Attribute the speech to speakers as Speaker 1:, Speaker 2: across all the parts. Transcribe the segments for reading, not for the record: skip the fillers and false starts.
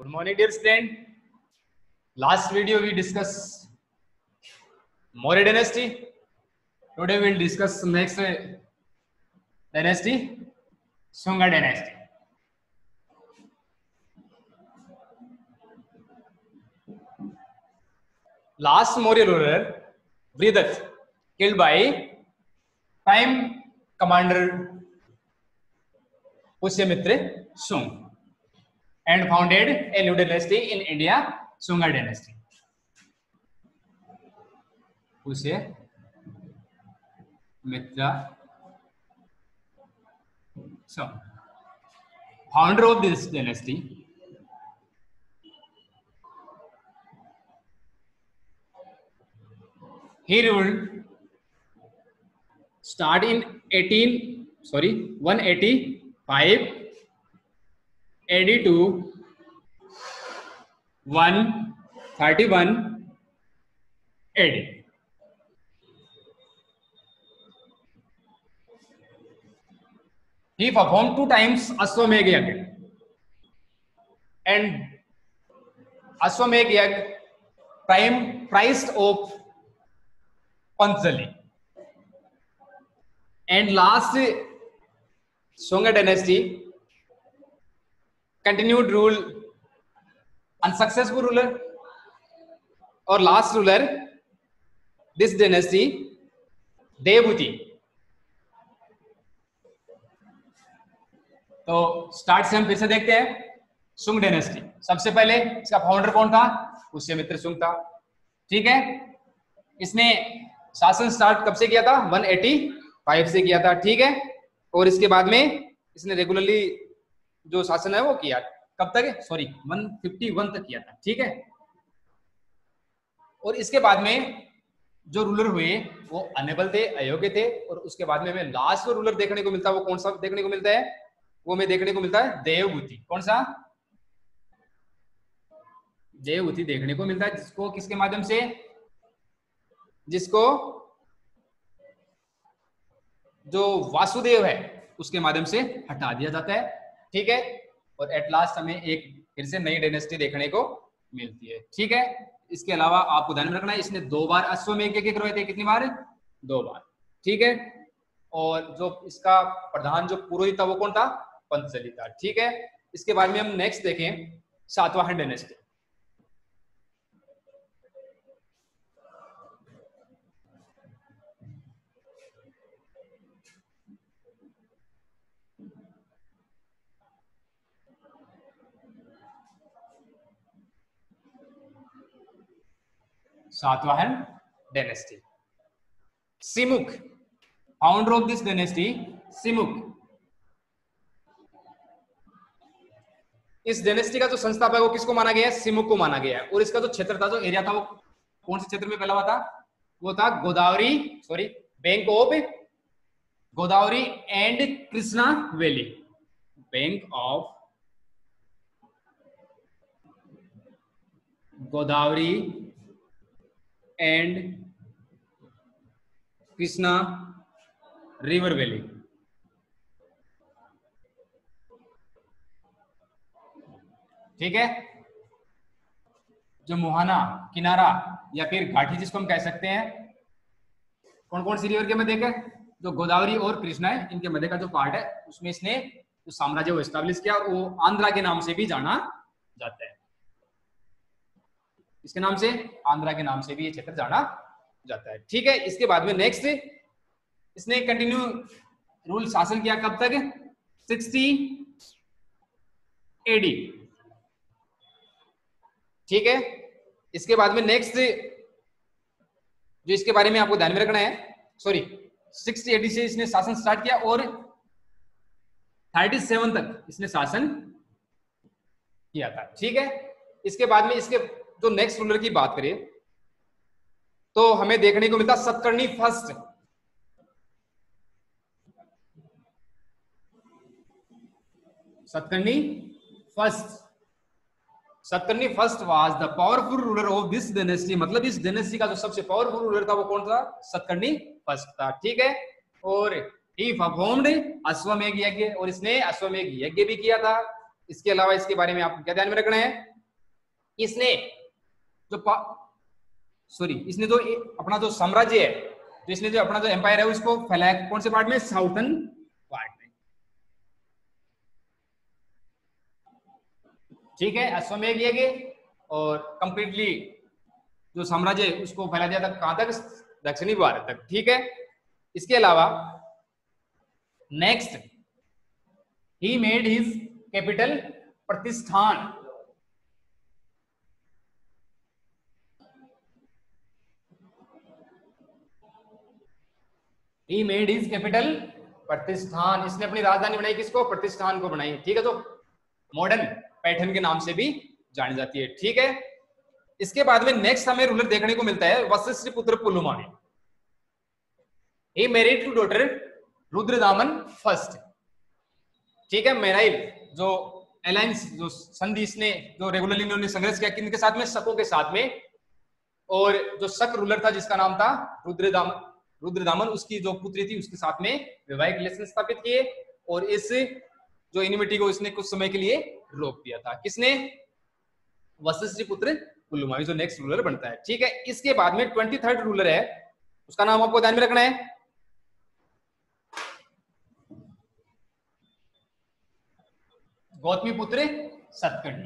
Speaker 1: Good morning, dear student. Last video we discussed Maurya dynasty. Today we will discuss next dynasty, Sunga dynasty. Last Maurya ruler, Vridat, killed by prime commander Pushyamitra Sung, and founded a new dynasty in India, Sunga dynasty. Pushyamitra Sung, founder of this dynasty. He ruled start in 185 AD to 131 AD. He performed 2 times Ashwamedh Yagya, and Ashwamedh Yagya prized of Panchali. And last Sunga dynasty continued rule unsuccessful ruler, or last ruler this dynasty Devhuti. तो start से हम फिर से देखते हैं सुंग dynasty. सबसे पहले इसका फाउंडर कौन था? पुष्यमित्र सुंग था। ठीक है, इसने शासन स्टार्ट कब से किया था? 185 से किया था। ठीक है, और इसके बाद में इसने रेगुलरली जो शासन है वो किया। कब तक? 151 तक किया था। ठीक है, और इसके बाद में जो रूलर हुए वो अनेबल थे, अयोग्य थे, और उसके बाद में हमें लास्ट जो रूलर देखने को मिलता है वो कौन सा देखने को मिलता है? वो हमें देखने को मिलता है देवभूति। कौन सा? देवभूति देखने को मिलता है, जिसको किसके माध्यम से? जिसको जो वासुदेव है उसके माध्यम से हटा दिया जाता है। ठीक है, और एट लास्ट हमें एक फिर से नई डायनेस्टी देखने को मिलती है। ठीक है, इसके अलावा आपको ध्यान में रखना है इसने 2 बार अश्वमेध यज्ञ करवाए थे। कितनी बार? 2 बार। ठीक है, और जो इसका प्रधान जो पुरोहित था वो कौन था? पंचली था। ठीक है, इसके बाद में हम नेक्स्ट देखें Satavahana dynasty. Satavahana dynasty. Simuk, founder of this dynasty Simuk. इस डायनेस्टी का जो संस्थापक है वो किसको माना गया है? सिमुक को माना गया है। और इसका जो क्षेत्र था, जो एरिया था, वो कौन से क्षेत्र में फैला हुआ था? वो था Godavari bank of Godavari and Krishna valley. Bank of Godavari and Krishna river valley. ठीक है, जो मुहाना किनारा या फिर घाटी जिसको हम कह सकते हैं, कौन कौन सी रिवर के मध्य का? जो गोदावरी और कृष्णा है, इनके मध्य का जो पार्ट है उसमें इसने जो साम्राज्य वो एस्टैब्लिश किया, और वो आंध्रा के नाम से भी जाना जाता है। इसके नाम से, आंध्रा के नाम से भी ये क्षेत्र जाना जाता है। ठीक है, इसके बाद में नेक्स्ट इसने कंटिन्यू रूल शासन किया। कब तक? 60 AD। ठीक है, इसके बाद में नेक्स्ट जो इसके बारे में आपको ध्यान में रखना है, 60 AD से इसने शासन स्टार्ट किया और 37 तक इसने शासन किया था। ठीक है, इसके बाद में इसके जो नेक्स्ट रूलर की बात करें तो हमें देखने को मिलता Satakarni first. Satakarni first was the powerful ruler of this dynasty. मतलब इस डायनेस्टी का जो सबसे पावरफुल रूलर था वो कौन था? सतकर्णी फर्स्ट था। ठीक है, और ही परफॉर्म्ड अश्वमेध यज्ञ, और इसने अश्वमेध यज्ञ भी किया था। इसके अलावा इसके बारे में आपको क्या ध्यान में रखना है? इसने जो इसने जो अपना जो साम्राज्य है, तो इसने जो अपना जो एम्पायर है उसको फैलाया कौन से पार्ट में, साउथर्न पार्ट में। ठीक है, अश्वमेध यज्ञ और कंप्लीटली जो साम्राज्य है उसको फैला दिया था कहां तक, दक्षिणी भारत तक। ठीक है, इसके अलावा next he made his capital Pratishthan. He made his capital प्रतिष्ठान, इसने अपनी राजधानी बनाई किसको, प्रतिष्ठान को बनाई। ठीक है, जो मॉडर्न पैटर्न के नाम से भी जानी जाती है। ठीक है, इसके बाद में नेक्स्ट हमें रूलर देखने को मिलता है Vashishtha Putra Pulumavi. He married to daughter Rudradaman first. ठीक है, मेराइल जो अलायंस जो संधि इसने जो रेगुलरली इन्होंने संघर्ष किया किनके साथ में, शकों के साथ में, और जो शक रूलर था जिसका नाम था रुद्रदामन, उसकी जो पुत्री थी उसके साथ में वैवाहिक रिलेशन स्थापित किए, और इस जो इनिमिटी को इसने कुछ समय के लिए रोक दिया था। किसने, वशिष्ठ पुत्र पुलुमावी, जो नेक्स्ट रूलर बनता है। ठीक है, इसके बाद में 23rd रूलर है, उसका नाम आपको ध्यान में रखना है, गौतमी पुत्र सतकर्णी।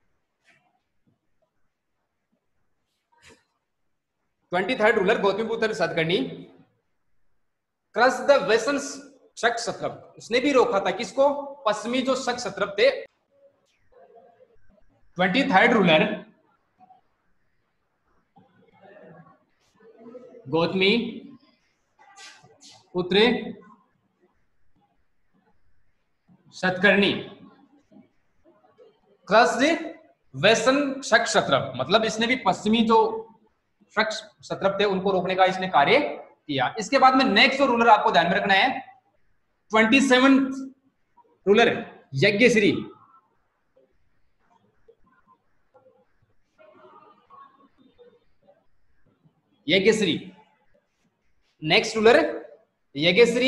Speaker 1: 23rd रूलर गौतमी पुत्र सतकर्णी क्रश द वेस्टर्न शक क्षत्रप, उसने भी रोका था किसको, पश्चिमी जो शक क्षत्रप थे। 23rd रूलर गौतमी पुत्र सतकर्णी क्रश वेस्टर्न शक क्षत्रप, मतलब इसने भी पश्चिमी जो शक क्षत्रप थे उनको रोकने का इसने कार्य किया। इसके बाद में नेक्स्ट जो रूलर आपको ध्यान में रखना है 27th ruler Yajnashri. Yajnashri next ruler Yajnashri,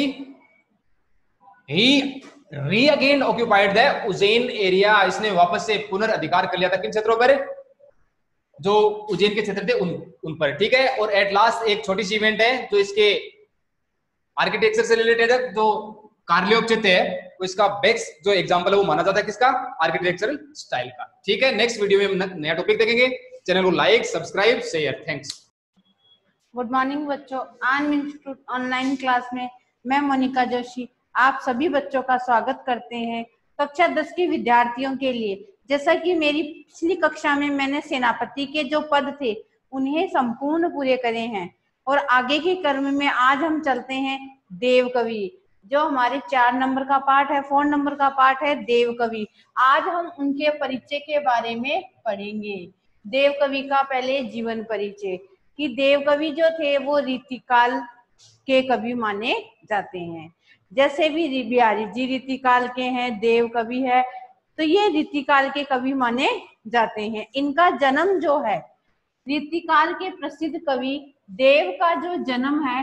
Speaker 1: he re again occupied the Ujjain area, इसने वापस से पुनर्अधिकार कर लिया था किन क्षेत्रों पर, जो उज्जैन के क्षेत्र थे उन पर। ठीक है, और एट लास्ट एक छोटी सी इवेंट है जो इसके आर्किटेक्चर से रिलेटेड है, जो कार्लियोक चित्र है तो इसका बेस्ट जो एग्जांपल है वो माना जाता है किसका, आर्किटेक्चरल स्टाइल का। ठीक है, नेक्स्ट वीडियो में हम नया टॉपिक देखेंगे। चैनल को like, subscribe, share. Thanks.
Speaker 2: Good morning बच्चों, आन इंस्टीट्यूट ऑनलाइन क्लास में मैं मोनिका जोशी आप सभी बच्चों का स्वागत करते हैं। कक्षा 10 के विद्यार्थियों के लिए, जैसा कि मेरी पिछली कक्षा में मैंने सेनापति के जो पद थे उन्हें संपूर्ण पूरे करे हैं, और आगे के क्रम में आज हम चलते हैं देव कवि, जो हमारे 4 नंबर का पाठ है, 4 नंबर का पाठ है देव कवि। आज हम उनके परिचय के बारे में पढ़ेंगे। देव कवि का पहले जीवन परिचय, कि देव कवि जो थे वो रीतिकाल के कवि माने जाते हैं। जैसे भी बिहारी जी रीतिकाल के हैं, देव कवि है, तो ये रीतिकाल के कवि माने जाते हैं। इनका जन्म जो है, रीतिकाल के प्रसिद्ध कवि देव का जो जन्म है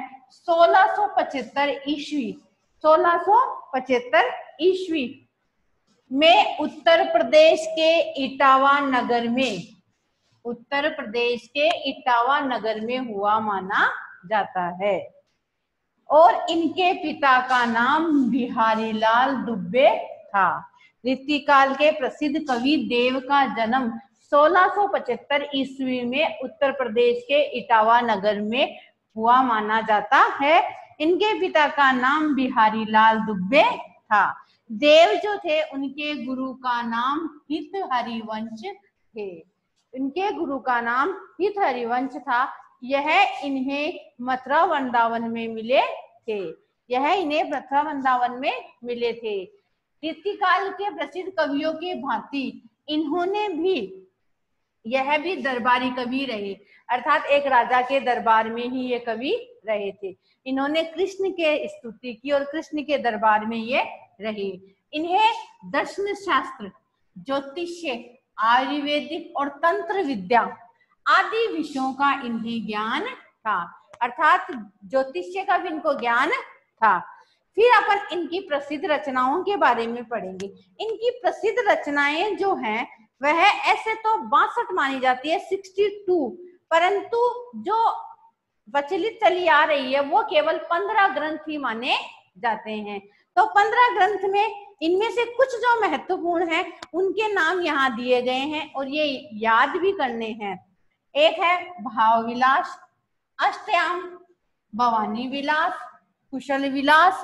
Speaker 2: 1675 ईस्वी, 1675 ईस्वी में उत्तर प्रदेश के इटावा नगर में, उत्तर प्रदेश के इटावा नगर में हुआ माना जाता है। और इनके पिता का नाम बिहारी लाल दुबे था। रीतिकाल के प्रसिद्ध कवि देव का जन्म 1675 ईस्वी में उत्तर प्रदेश के इटावा नगर में हुआ माना जाता है। इनके पिता का नाम बिहारी लाल दुबे था। देव जो थे उनके गुरु का नाम हित हरिवंश थे। इनके गुरु का नाम हित हरिवंश था। यह इन्हें मथुरा वृंदावन में मिले थे। यह इन्हें मथुरा वृंदावन में मिले थे। रीतिकाल के प्रसिद्ध कवियों के भांति इन्होंने भी, यह भी दरबारी कवि रहे, अर्थात एक राजा के दरबार में ही ये कवि रहे थे। इन्होंने कृष्ण के स्तुति की और कृष्ण के दरबार में ये रहे। इन्हें दर्शन शास्त्र, ज्योतिष्य, आयुर्वेदिक और तंत्र विद्या आदि विषयों का इन्हें ज्ञान था, अर्थात ज्योतिष्य का भी इनको ज्ञान था। फिर अपन इनकी प्रसिद्ध रचनाओं के बारे में पढ़ेंगे। इनकी प्रसिद्ध रचनाएं जो हैं वह ऐसे तो 62 मानी जाती है, 62, परंतु जो प्रचलित चली आ रही है वो केवल 15 ग्रंथ ही माने जाते हैं। तो 15 ग्रंथ में इनमें से कुछ जो महत्वपूर्ण हैं उनके नाम यहाँ दिए गए हैं और ये याद भी करने हैं। एक है भाव विलास, अष्टयाम, भवानी विलास, कुशल विलास,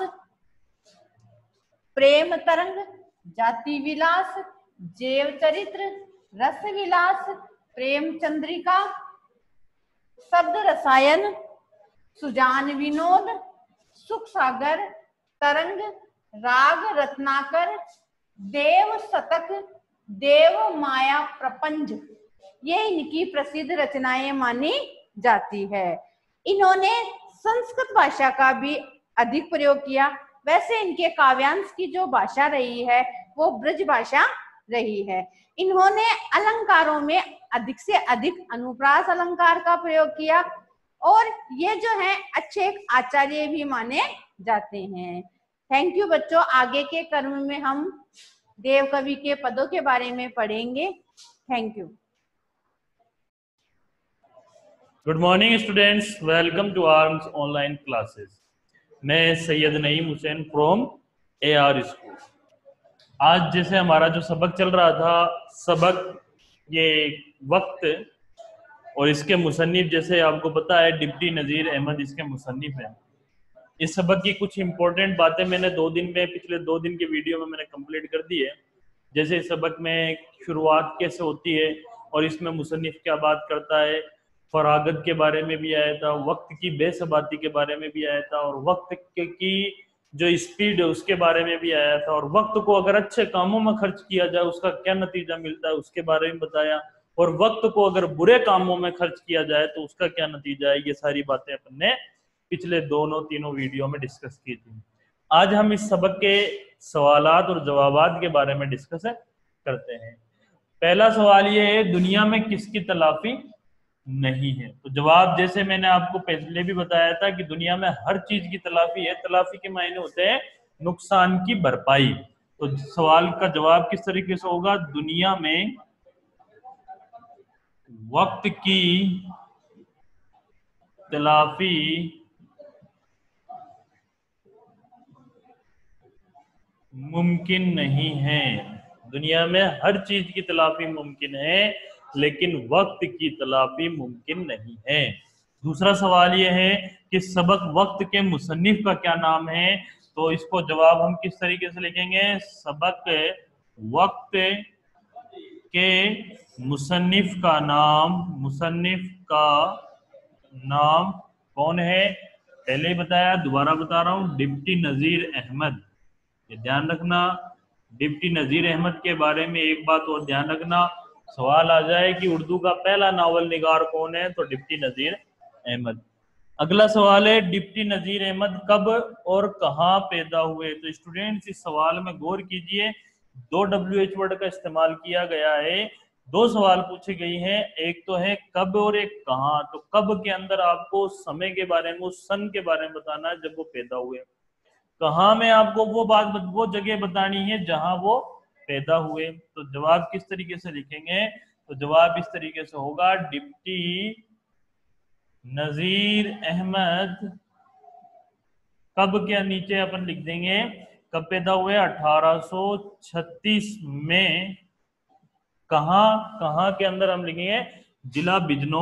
Speaker 2: प्रेम तरंग, जाति विलास, जेव चरित्र, रस विलास, प्रेम चंद्रिका, शब्द रसायन, सुजान विनोद, सुख सागर, तरंग, राग रत्नाकर, देव शतक, देव माया प्रपंच, ये इनकी प्रसिद्ध रचनाएं मानी जाती है। इन्होंने संस्कृत भाषा का भी अधिक प्रयोग किया। वैसे इनके काव्यांश की जो भाषा रही है वो ब्रज भाषा रही है। इन्होंने अलंकारों में अधिक से अधिक अनुप्रास अलंकार का प्रयोग किया और ये जो है अच्छे एक आचार्य भी माने जाते हैं। थैंक यू बच्चों। आगे के क्रम में हम देव कवि के पदों के बारे में पढ़ेंगे। Thank you.
Speaker 3: Good morning students, welcome to Arms online classes. मैं Syed Naeem Hussain from AR school. आज जैसे हमारा जो सबक चल रहा था, सबक ये वक्त और इसके मुसन्निफ, जैसे आपको पता है डिप्टी नज़ीर अहमद इसके मुसन्निफ हैं। इस सबक की कुछ इंपॉर्टेंट बातें मैंने पिछले 2 दिन के वीडियो में मैंने कंप्लीट कर दी है। जैसे इस सबक में शुरुआत कैसे होती है और इसमें मुसन्निफ क्या बात करता है, फरागत के बारे में भी आया था, वक्त की बेसबाती के बारे में भी आया था और वक्त की जो स्पीड है उसके बारे में भी आया था, और वक्त को अगर अच्छे कामों में खर्च किया जाए उसका क्या नतीजा मिलता है उसके बारे में बताया, और वक्त को अगर बुरे कामों में खर्च किया जाए तो उसका क्या नतीजा है। ये सारी बातें अपन ने पिछले 2-3 वीडियो में डिस्कस की थी। आज हम इस सबक के सवालात और जवाबात के बारे में डिस्कस करते हैं। पहला सवाल ये है, दुनिया में किसकी तलाफी नहीं है? तो जवाब जैसे मैंने आपको पहले भी बताया था कि दुनिया में हर चीज की तलाफी है। तलाफी के मायने होते हैं नुकसान की भरपाई। तो सवाल का जवाब किस तरीके से होगा? दुनिया में वक्त की तलाफी मुमकिन नहीं है। दुनिया में हर चीज की तलाफी मुमकिन है लेकिन वक्त की तलाफी मुमकिन नहीं है। दूसरा सवाल यह है कि सबक वक्त के मुसन्निफ का क्या नाम है? तो इसको जवाब हम किस तरीके से लिखेंगे? सबक वक्त के मुसन्निफ का नाम कौन है? पहले ही बताया, दोबारा बता रहा हूं, डिप्टी नज़ीर अहमद। ये ध्यान रखना, डिप्टी नज़ीर अहमद के बारे में एक बात और ध्यान रखना, सवाल आ जाए कि उर्दू का पहला नावल निगार कौन है, तो डिप्टी नज़ीर अहमद। अगला सवाल है, डिप्टी नज़ीर अहमद कब और कहां पैदा हुए? तो स्टूडेंट्स इस सवाल में गौर कीजिए, 2 WH वर्ड का इस्तेमाल किया गया है। 2 सवाल पूछे गई हैं, एक तो है कब और एक कहां। तो कब के अंदर आपको समय के बारे में, उस सन के बारे में बताना है जब वो पैदा हुए। कहां में आपको वो जगह बतानी है जहां वो पैदा हुए। तो जवाब किस तरीके से लिखेंगे? तो जवाब इस तरीके से होगा, डिप्टी नज़ीर अहमद कब के नीचे अपन लिख देंगे कब पैदा हुए? 1836 में। कहां के अंदर हम लिखेंगे? जिला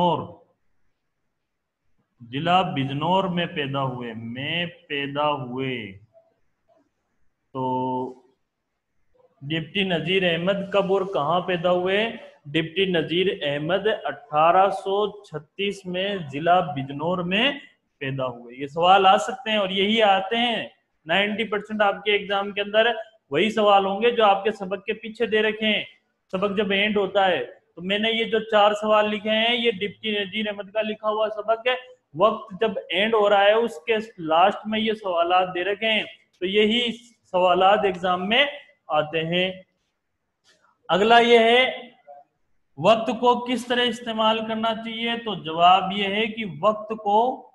Speaker 3: बिजनौर में पैदा हुए। तो डिप्टी नज़ीर अहमद कब और कहां पैदा हुए? डिप्टी नज़ीर अहमद 1836 में जिला बिजनौर में पैदा हुए। ये सवाल आ सकते हैं और यही आते हैं 90% आपके एग्जाम के अंदर। वही सवाल होंगे जो आपके सबक के पीछे दे रखे हैं। सबक जब एंड होता है तो मैंने ये जो 4 सवाल लिखे हैं, ये डिप्टी नज़ीर अहमद का लिखा हुआ सबक है। वक्त जब एंड हो रहा है उसके लास्ट में ये सवालात दे रखे हैं, तो यही सवालात एग्जाम में आते हैं। अगला ये है, वक्त को किस तरह इस्तेमाल करना चाहिए? तो जवाब ये है कि वक्त को,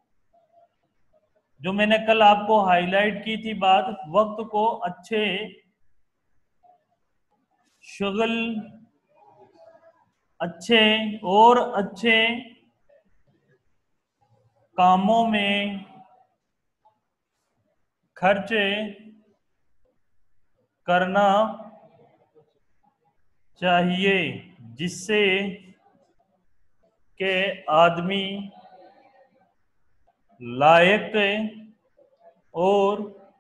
Speaker 3: जो मैंने कल आपको हाईलाइट की थी बात, वक्त को अच्छे शुगल अच्छे और अच्छे कामों में खर्च करना चाहिए, जिससे कि आदमी लायक और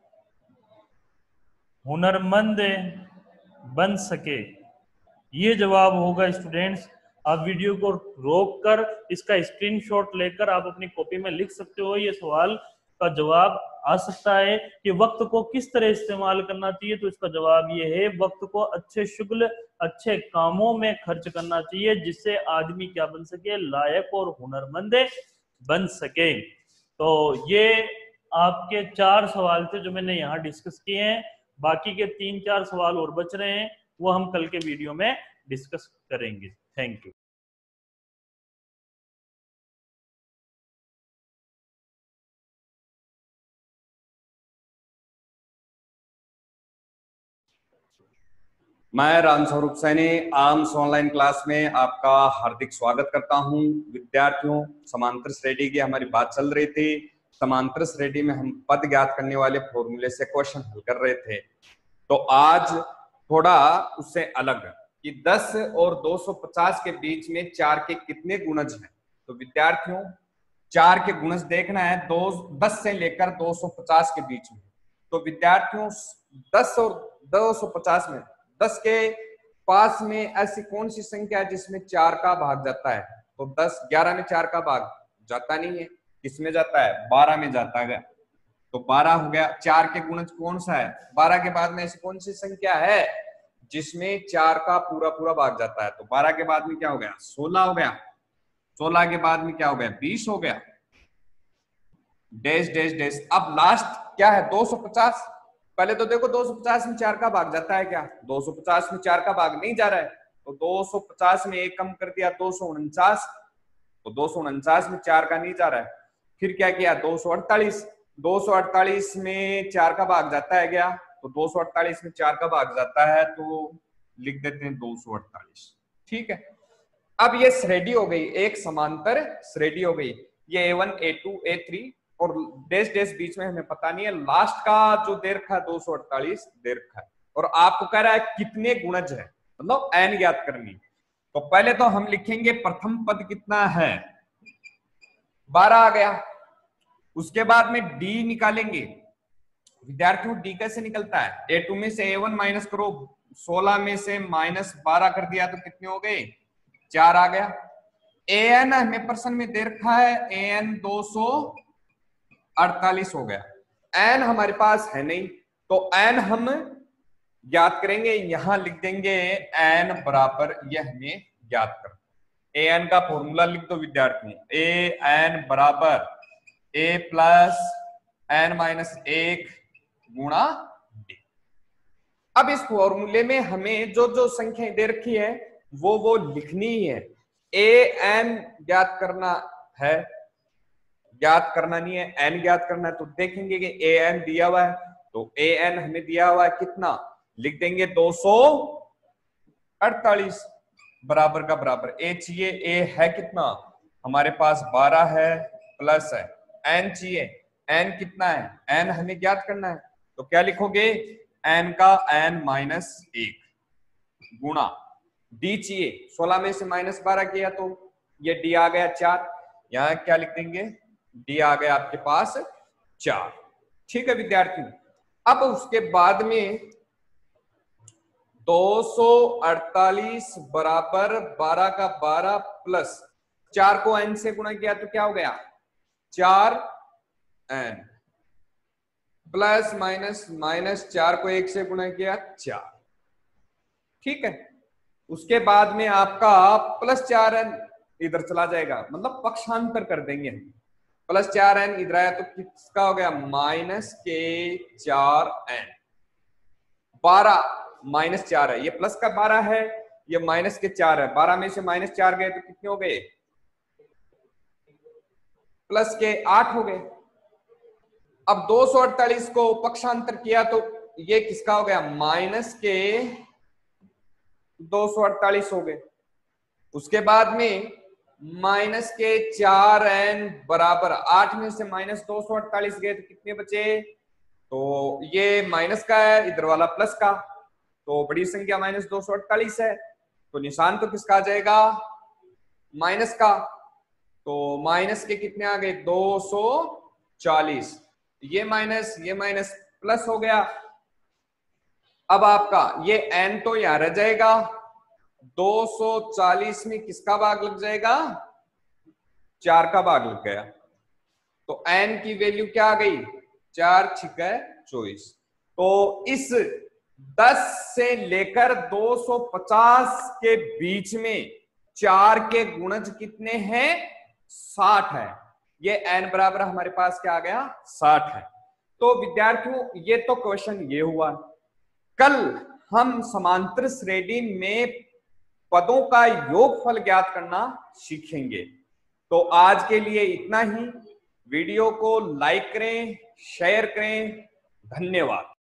Speaker 3: हुनरमंद बन सके। ये जवाब होगा स्टूडेंट्स। आप वीडियो को रोक कर इसका स्क्रीनशॉट लेकर आप अपनी कॉपी में लिख सकते हो। ये सवाल का जवाब आ सकता है कि वक्त को किस तरह इस्तेमाल करना चाहिए, तो इसका जवाब ये है वक्त को अच्छे शुगल अच्छे कामों में खर्च करना चाहिए, जिससे आदमी क्या बन सके, लायक और हुनरमंद बन सके। तो ये आपके 4 सवाल थे जो मैंने यहाँ डिस्कस किए हैं। बाकी के 3-4 सवाल और बच रहे हैं, वो हम कल के वीडियो में डिस्कस करेंगे। Thank you.
Speaker 4: मैं Ramswaroop Saini Arms online class में आपका हार्दिक स्वागत करता हूं। विद्यार्थियों, समांतर श्रेणी की हमारी बात चल रही थी। समांतर श्रेणी में हम पद ज्ञात करने वाले फॉर्मूले से क्वेश्चन हल कर रहे थे। तो आज थोड़ा उससे अलग कि 10 और 250 के बीच में 4 के कितने गुणज हैं। तो विद्यार्थियों, 4 के गुणज देखना है 10 से लेकर 250 के बीच में। तो विद्यार्थियों, 10 और 250 में 10 के पास में ऐसी कौन सी संख्या है जिसमें 4 का भाग जाता है? तो 10 11 में 4 का भाग जाता नहीं है। किसमें जाता है? 12 में जाता है। तो 12 हो गया। 4 के गुणज कौन सा है? 12 के बाद में ऐसी कौन सी संख्या है जिसमें 4 का पूरा पूरा भाग जाता है? तो 12 के बाद में क्या हो गया? 16 हो गया। 16 के बाद में क्या हो गया? 20 हो गया। Dash dash dash. अब लास्ट क्या है? 250। पहले तो देखो 250 में 4 का भाग जाता है क्या? 250 में 4 का भाग नहीं जा रहा है। तो 250 में 1 कम कर दिया, 249। तो 249 में 4 का नहीं जा रहा है। फिर क्या किया? 248। 248 में 4 का भाग जाता है क्या? तो 248 में 4 का भाग जाता है, तो लिख देते हैं 248। ठीक है। अब ये श्रेणी हो गई, एक समांतर श्रेणी हो गई। ये A1 A2 A3 और डैश डैश बीच में हमें पता नहीं है। लास्ट का जो दे रखा है 248 दे रखा है, और आपको कह रहा है कितने गुणज है, मतलब n ज्ञात करनी। तो पहले तो हम लिखेंगे प्रथम पद कितना है, 12 आ गया। उसके बाद में d निकालेंगे। विद्यार्थियों, d कैसे निकलता है? A2 में से A1 माइनस करो, 16 में से -12 कर दिया तो कितने हो गए? 4 आ गया। an हमें प्रश्न में दे रखा है, an 248 हो गया। n हमारे पास है नहीं, तो n हम ज्ञात करेंगे। यहां लिख देंगे n बराबर, यह हमें ज्ञात कर। an का फॉर्मूला लिख दो विद्यार्थियों। an बराबर a प्लस n माइनस 1 गुणा d। अब इस फॉर्मूले में हमें जो जो संख्या दे रखी है वो लिखनी ही है। an ज्ञात करना है, ज्ञात करना नहीं है, n ज्ञात करना है। तो देखेंगे कि an दिया हुआ है, तो an हमें दिया हुआ है कितना, लिख देंगे 248 बराबर का बराबर a चाहिए। a है कितना हमारे पास? 12 है प्लस है। n चाहिए, n कितना है? n हमें ज्ञात करना है। तो क्या लिखोगे? n का n माइनस 1 गुणा d चाहिए। 16 में से -12 किया तो ये d आ गया 4। यहां क्या लिख देंगे? d आ गया आपके पास 4। ठीक है विद्यार्थी। अब उसके बाद में 248 बराबर 12 का 12 प्लस 4 को n से गुणा किया तो क्या हो गया? 4n प्लस माइनस 4 को 1 से गुणा किया 4। ठीक है। उसके बाद में आपका प्लस 4n इधर चला जाएगा, मतलब पक्षांतर कर देंगे हम। प्लस 4n इधर आया तो किसका हो गया? माइनस के 4n। 12 माइनस 4 है, ये प्लस का 12 है, ये माइनस के 4 है। 12 में से -4 गए तो कितने हो गए? प्लस के 8 हो गए। अब 248 को पक्षांतर किया तो ये किसका हो गया? माइनस के 248 हो गए। उसके बाद में माइनस के 4n बराबर 8 में से माइनस 248 गए तो कितने बचे? तो ये माइनस का है, इधर वाला प्लस का, तो बड़ी संख्या माइनस 248 है, तो निशान तो किसका आ जाएगा? माइनस का। तो माइनस के कितने आ गए? 240। ये माइनस प्लस हो गया। अब आपका ये n तो यहां रह जाएगा, 240 में किसका भाग लग जाएगा? 4 का भाग लग गया, तो n की वैल्यू क्या आ गई? 4 छिका 24। तो इस 10 से लेकर 250 के बीच में 4 के गुणज कितने हैं? 60 है। ये n बराबर हमारे पास क्या आ गया? 60 है। तो विद्यार्थियों ये तो क्वेश्चन ये हुआ। कल हम समांतर श्रेणी में पदों का योगफल ज्ञात करना सीखेंगे। तो आज के लिए इतना ही। वीडियो को लाइक करें, शेयर करें। धन्यवाद।